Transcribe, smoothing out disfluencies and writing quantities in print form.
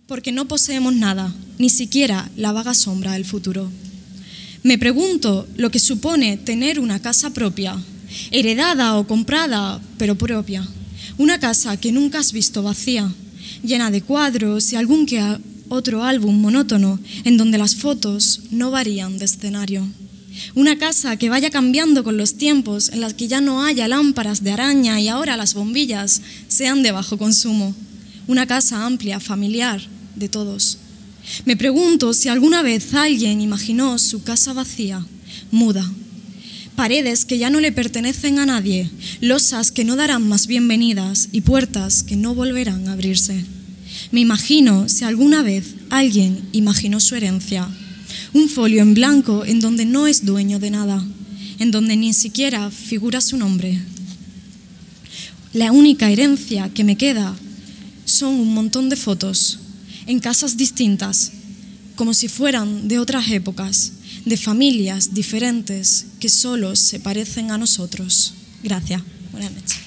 porque no poseemos nada, ni siquiera la vaga sombra del futuro. Me pregunto lo que supone tener una casa propia, heredada o comprada, pero propia. Una casa que nunca has visto vacía, llena de cuadros y algún que otro álbum monótono en donde las fotos no varían de escenario. Una casa que vaya cambiando con los tiempos, en las que ya no haya lámparas de araña y ahora las bombillas sean de bajo consumo. Una casa amplia, familiar, de todos. Me pregunto si alguna vez alguien imaginó su casa vacía, muda. Paredes que ya no le pertenecen a nadie, losas que no darán más bienvenidas y puertas que no volverán a abrirse. Me imagino si alguna vez alguien imaginó su herencia, un folio en blanco en donde no es dueño de nada, en donde ni siquiera figura su nombre. La única herencia que me queda son un montón de fotos, en casas distintas, como si fueran de otras épocas, de familias diferentes que solo se parecen a nosotros. Gracias. Buenas noches.